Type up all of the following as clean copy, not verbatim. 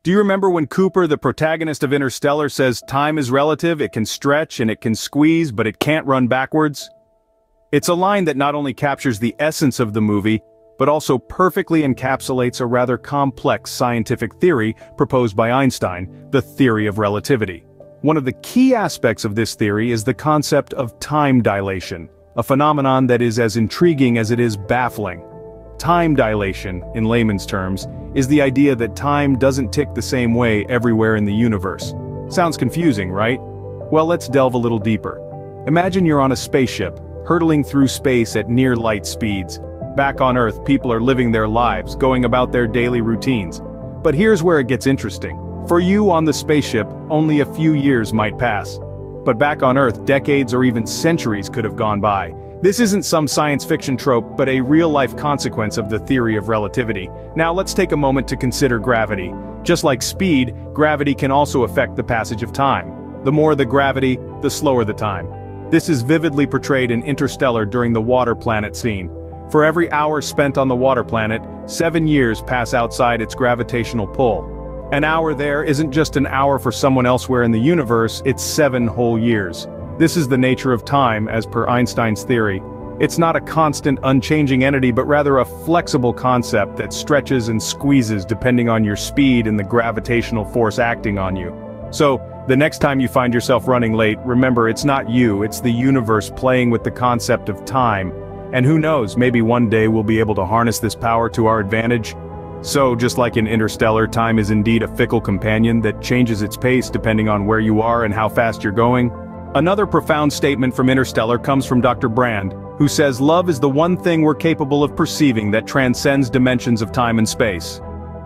Do you remember when Cooper, the protagonist of Interstellar, says time is relative, it can stretch and it can squeeze, but it can't run backwards? It's a line that not only captures the essence of the movie, but also perfectly encapsulates a rather complex scientific theory proposed by Einstein, the theory of relativity. One of the key aspects of this theory is the concept of time dilation, a phenomenon that is as intriguing as it is baffling. Time dilation, in layman's terms, is the idea that time doesn't tick the same way everywhere in the universe. Sounds confusing, right? Well, let's delve a little deeper. Imagine you're on a spaceship, hurtling through space at near light speeds. Back on Earth, people are living their lives, going about their daily routines. But here's where it gets interesting. For you on the spaceship, only a few years might pass. But back on Earth, decades or even centuries could have gone by. This isn't some science fiction trope, but a real-life consequence of the theory of relativity. Now let's take a moment to consider gravity. Just like speed, gravity can also affect the passage of time. The more the gravity, the slower the time. This is vividly portrayed in Interstellar during the water planet scene. For every hour spent on the water planet, 7 years pass outside its gravitational pull. An hour there isn't just an hour for someone elsewhere in the universe, it's 7 whole years. This is the nature of time as per Einstein's theory. It's not a constant, unchanging entity but rather a flexible concept that stretches and squeezes depending on your speed and the gravitational force acting on you. So, the next time you find yourself running late, remember it's not you, it's the universe playing with the concept of time. And who knows, maybe one day we'll be able to harness this power to our advantage. So, just like in Interstellar, time is indeed a fickle companion that changes its pace depending on where you are and how fast you're going. Another profound statement from Interstellar comes from Dr. Brand, who says love is the one thing we're capable of perceiving that transcends dimensions of time and space.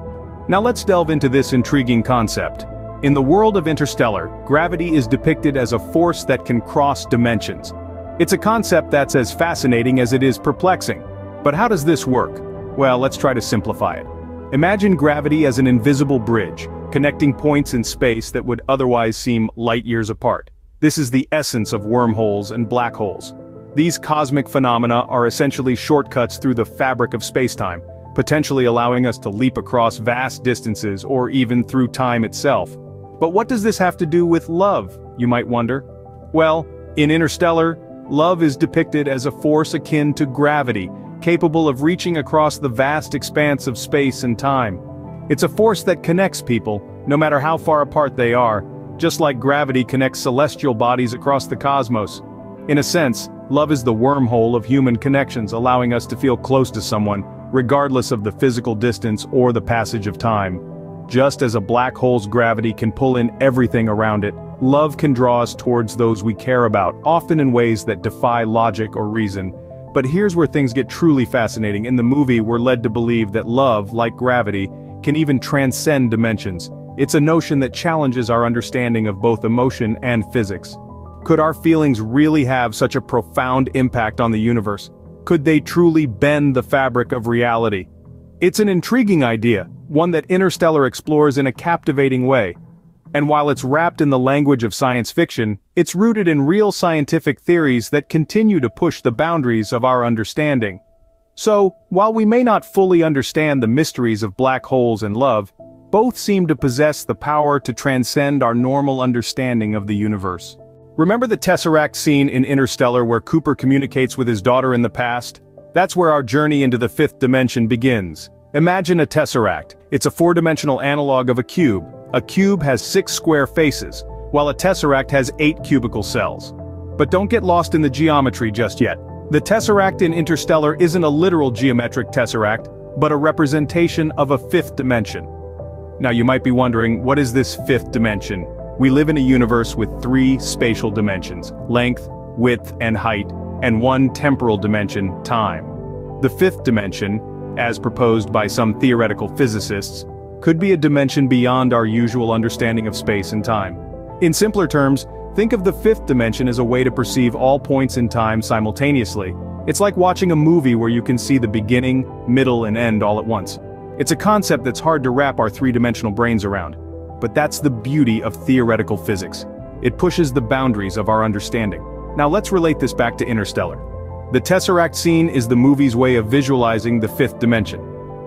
Now let's delve into this intriguing concept. In the world of Interstellar, gravity is depicted as a force that can cross dimensions. It's a concept that's as fascinating as it is perplexing. But how does this work? Well, let's try to simplify it. Imagine gravity as an invisible bridge, connecting points in space that would otherwise seem light years apart. This is the essence of wormholes and black holes. These cosmic phenomena are essentially shortcuts through the fabric of spacetime, potentially allowing us to leap across vast distances or even through time itself. But what does this have to do with love, you might wonder? Well, in Interstellar, love is depicted as a force akin to gravity, capable of reaching across the vast expanse of space and time. It's a force that connects people, no matter how far apart they are, just like gravity connects celestial bodies across the cosmos. In a sense, love is the wormhole of human connections, allowing us to feel close to someone, regardless of the physical distance or the passage of time. Just as a black hole's gravity can pull in everything around it, love can draw us towards those we care about, often in ways that defy logic or reason. But here's where things get truly fascinating. In the movie, we're led to believe that love, like gravity, can even transcend dimensions. It's a notion that challenges our understanding of both emotion and physics. Could our feelings really have such a profound impact on the universe? Could they truly bend the fabric of reality? It's an intriguing idea, one that Interstellar explores in a captivating way. And while it's wrapped in the language of science fiction, it's rooted in real scientific theories that continue to push the boundaries of our understanding. So, while we may not fully understand the mysteries of black holes and love, both seem to possess the power to transcend our normal understanding of the universe. Remember the Tesseract scene in Interstellar where Cooper communicates with his daughter in the past? That's where our journey into the fifth dimension begins. Imagine a Tesseract. It's a four-dimensional analog of a cube. A cube has 6 square faces, while a Tesseract has 8 cubical cells. But don't get lost in the geometry just yet. The Tesseract in Interstellar isn't a literal geometric Tesseract, but a representation of a fifth dimension. Now you might be wondering, what is this fifth dimension? We live in a universe with 3 spatial dimensions, length, width, and height, and 1 temporal dimension, time. The fifth dimension, as proposed by some theoretical physicists, could be a dimension beyond our usual understanding of space and time. In simpler terms, think of the fifth dimension as a way to perceive all points in time simultaneously. It's like watching a movie where you can see the beginning, middle, and end all at once. It's a concept that's hard to wrap our 3-dimensional brains around. But that's the beauty of theoretical physics. It pushes the boundaries of our understanding. Now let's relate this back to Interstellar. The Tesseract scene is the movie's way of visualizing the fifth dimension.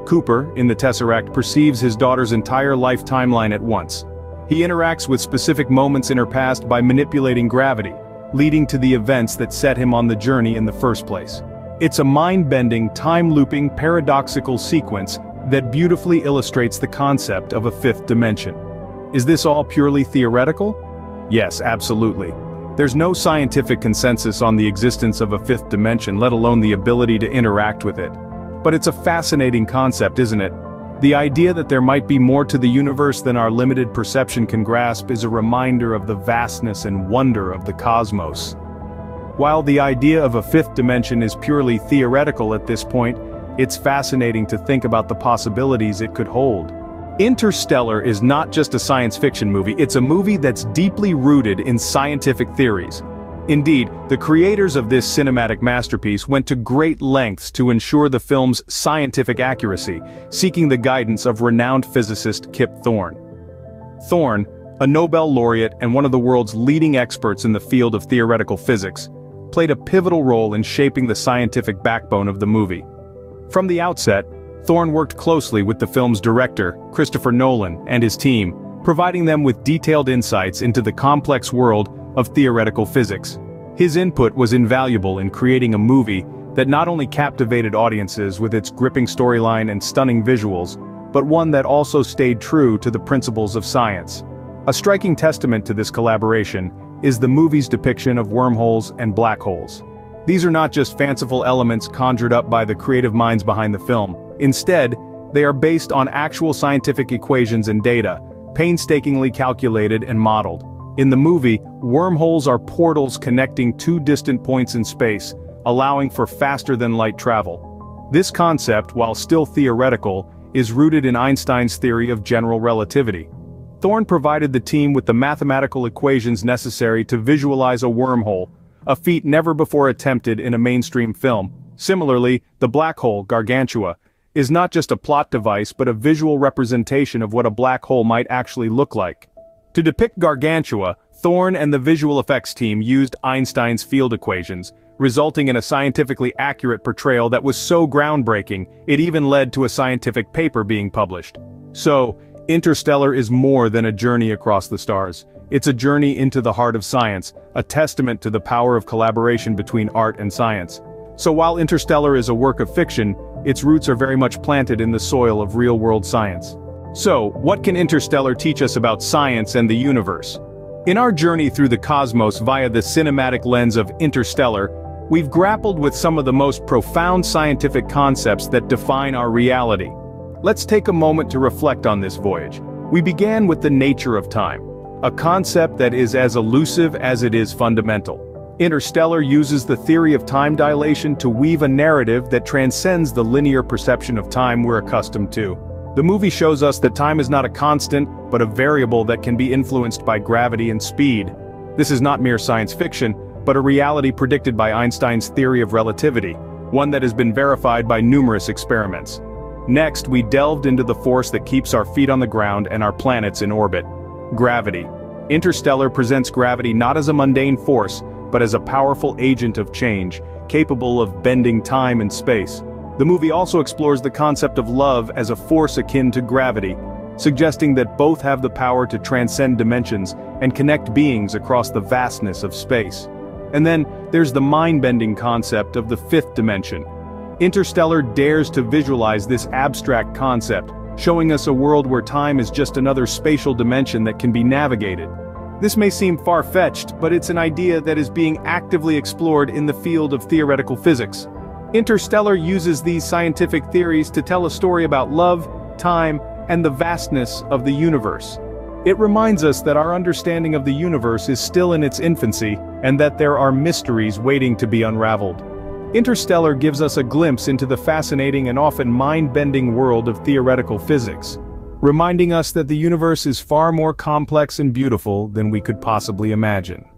Cooper, in the Tesseract, perceives his daughter's entire life timeline at once. He interacts with specific moments in her past by manipulating gravity, leading to the events that set him on the journey in the first place. It's a mind-bending, time-looping, paradoxical sequence that beautifully illustrates the concept of a fifth dimension. Is this all purely theoretical? Yes, absolutely. There's no scientific consensus on the existence of a fifth dimension, let alone the ability to interact with it. But it's a fascinating concept, isn't it? The idea that there might be more to the universe than our limited perception can grasp is a reminder of the vastness and wonder of the cosmos. While the idea of a fifth dimension is purely theoretical at this point, it's fascinating to think about the possibilities it could hold. Interstellar is not just a science fiction movie, it's a movie that's deeply rooted in scientific theories. Indeed, the creators of this cinematic masterpiece went to great lengths to ensure the film's scientific accuracy, seeking the guidance of renowned physicist Kip Thorne. Thorne, a Nobel laureate and one of the world's leading experts in the field of theoretical physics, played a pivotal role in shaping the scientific backbone of the movie. From the outset, Thorne worked closely with the film's director, Christopher Nolan, and his team, providing them with detailed insights into the complex world of theoretical physics. His input was invaluable in creating a movie that not only captivated audiences with its gripping storyline and stunning visuals, but one that also stayed true to the principles of science. A striking testament to this collaboration is the movie's depiction of wormholes and black holes. These are not just fanciful elements conjured up by the creative minds behind the film. Instead, they are based on actual scientific equations and data, painstakingly calculated and modeled. In the movie, wormholes are portals connecting two distant points in space, allowing for faster-than-light travel. This concept, while still theoretical, is rooted in Einstein's theory of general relativity. Thorne provided the team with the mathematical equations necessary to visualize a wormhole, a feat never before attempted in a mainstream film. Similarly, the black hole, Gargantua, is not just a plot device but a visual representation of what a black hole might actually look like. To depict Gargantua, Thorne and the visual effects team used Einstein's field equations, resulting in a scientifically accurate portrayal that was so groundbreaking, it even led to a scientific paper being published. So, Interstellar is more than a journey across the stars. It's a journey into the heart of science, a testament to the power of collaboration between art and science. So while Interstellar is a work of fiction, its roots are very much planted in the soil of real-world science. So, what can Interstellar teach us about science and the universe? In our journey through the cosmos via the cinematic lens of Interstellar, we've grappled with some of the most profound scientific concepts that define our reality. Let's take a moment to reflect on this voyage. We began with the nature of time, a concept that is as elusive as it is fundamental. Interstellar uses the theory of time dilation to weave a narrative that transcends the linear perception of time we're accustomed to. The movie shows us that time is not a constant, but a variable that can be influenced by gravity and speed. This is not mere science fiction, but a reality predicted by Einstein's theory of relativity, one that has been verified by numerous experiments. Next, we delved into the force that keeps our feet on the ground and our planets in orbit: gravity. Interstellar presents gravity not as a mundane force, but as a powerful agent of change, capable of bending time and space. The movie also explores the concept of love as a force akin to gravity, suggesting that both have the power to transcend dimensions and connect beings across the vastness of space. And then, there's the mind-bending concept of the fifth dimension. Interstellar dares to visualize this abstract concept, showing us a world where time is just another spatial dimension that can be navigated. This may seem far-fetched, but it's an idea that is being actively explored in the field of theoretical physics. Interstellar uses these scientific theories to tell a story about love, time, and the vastness of the universe. It reminds us that our understanding of the universe is still in its infancy, and that there are mysteries waiting to be unraveled. Interstellar gives us a glimpse into the fascinating and often mind-bending world of theoretical physics, reminding us that the universe is far more complex and beautiful than we could possibly imagine.